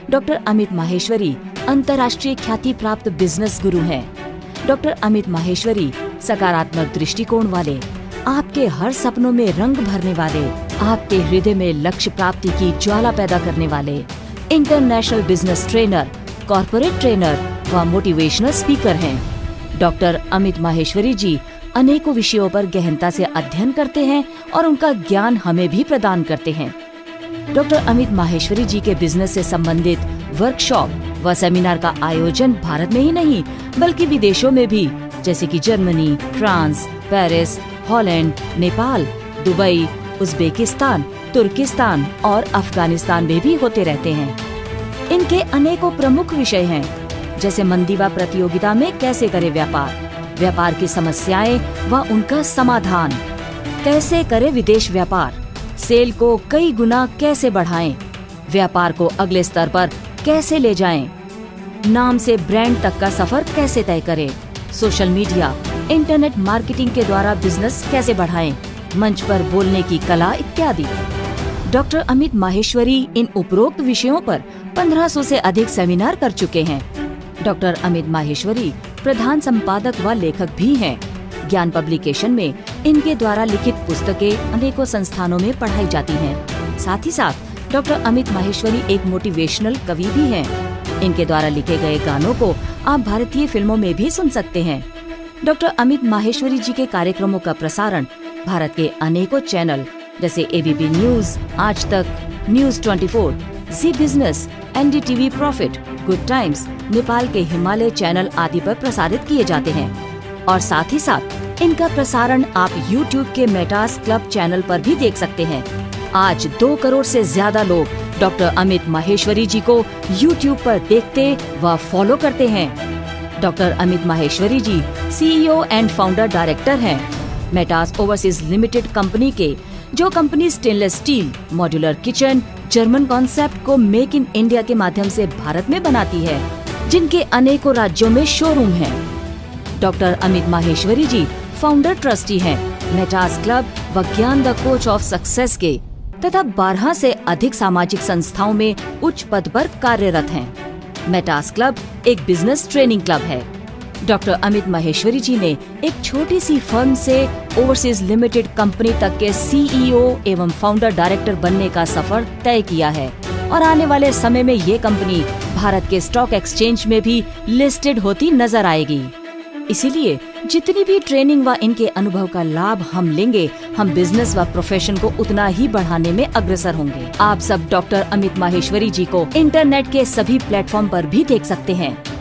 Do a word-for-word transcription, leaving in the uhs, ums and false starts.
Doctor Amit Maheshwari अंतर्राष्ट्रीय ख्याति प्राप्त बिजनेस गुरु हैं। डॉक्टर अमित माहेश्वरी सकारात्मक दृष्टिकोण वाले, आपके हर सपनों में रंग भरने वाले, आपके हृदय में लक्ष्य प्राप्ति की ज्वाला पैदा करने वाले international business trainer, corporate trainer व मोटिवेशनल स्पीकर हैं। डॉक्टर अमित माहेश्वरी जी अनेकों विषयों पर गहनता से अध्ययन करते हैं और उनका ज्ञान हमें भी प्रदान करते हैं। डॉक्टर अमित माहेश्वरी जी के बिजनेस से संबंधित वर्कशॉप व सेमिनार का आयोजन भारत में ही नहीं बल्कि विदेशों में भी, जैसे कि Germany, France, Paris, Holland, Nepal, Dubai, Uzbekistan, तुर्किस्तान और अफगानिस्तान में भी होते रहते हैं। इनके अनेकों प्रमुख विषय हैं, जैसे मंदी व प्रतियोगिता में कैसे करें व्यापार, व्यापार की समस्याएं व उनका समाधान, कैसे करें विदेश व्यापार, सेल को कई गुना कैसे बढ़ाएं, व्यापार को अगले स्तर पर कैसे ले जाएं, नाम से ब्रांड तक का सफर कैसे तय करें, सोशल मीडिया, इंटरनेट मार्केटिंग के द्वारा बिजनेस कैसे बढ़ाएं, मंच पर बोलने की कला इत्यादि। डॉक्टर अमित माहेश्वरी इन उपरोक्त विषयों पर पंद्रह सौ से अधिक सेमिनार कर चुके हैं। डॉक्टर अमित माहेश्वरी प्रधान संपादक व लेखक भी हैं। ज्ञान पब्लिकेशन में इनके द्वारा लिखित पुस्तकें अनेकों संस्थानों में पढ़ाई जाती हैं। साथ ही साथ डॉक्टर अमित माहेश्वरी एक मोटिवेशनल कवि भी हैं। इनके द्वारा लिखे गए गानों को आप भारतीय फिल्मों में भी सुन सकते हैं। डॉक्टर अमित माहेश्वरी जी के कार्यक्रमों का प्रसारण भारत के अनेकों चैनल जैसे एबीपी न्यूज, आज तक, न्यूज चौबीस, Zee business, NDTV profit, good times, Nepal के हिमालय चैनल आदि पर प्रसारित किए जाते हैं। और साथ ही साथ इनका प्रसारण आप यूट्यूब के मेटास क्लब चैनल पर भी देख सकते हैं। आज दो करोड़ से ज्यादा लोग डॉक्टर अमित माहेश्वरी जी को यूट्यूब पर देखते व फॉलो करते हैं। Doctor Amit Maheshwari ji CEO and founder director हैं मेटास ओवरसीज लिमिटेड कंपनी के, जो कंपनी stainless steel, modular kitchen, German concept को मेक इन इंडिया के माध्यम से भारत में बनाती है, जिनके अनेकों राज्यों में शोरूम हैं। Doctor Amit Maheshwari ji founder trustee हैं मेटास क्लब व ज्ञान द कोच ऑफ सक्सेस के तथा बारह से अधिक सामाजिक संस्थाओं में उच्च पद पर कार्यरत हैं। मेटास क्लब एक बिजनेस ट्रेनिंग क्लब है। डॉक्टर अमित माहेश्वरी जी ने एक छोटी सी फर्म से ओवरसीज लिमिटेड कंपनी तक के सीईओ एवं फाउंडर डायरेक्टर बनने का सफर तय किया है और आने वाले समय में ये कंपनी भारत के स्टॉक एक्सचेंज में भी लिस्टेड होती नजर आएगी। इसीलिए जितनी भी ट्रेनिंग व इनके अनुभव का लाभ हम लेंगे, हम बिजनेस व प्रोफेशन को उतना ही बढ़ाने में अग्रसर होंगे। आप सब डॉक्टर अमित माहेश्वरी जी को इंटरनेट के सभी प्लेटफॉर्म पर भी देख सकते हैं।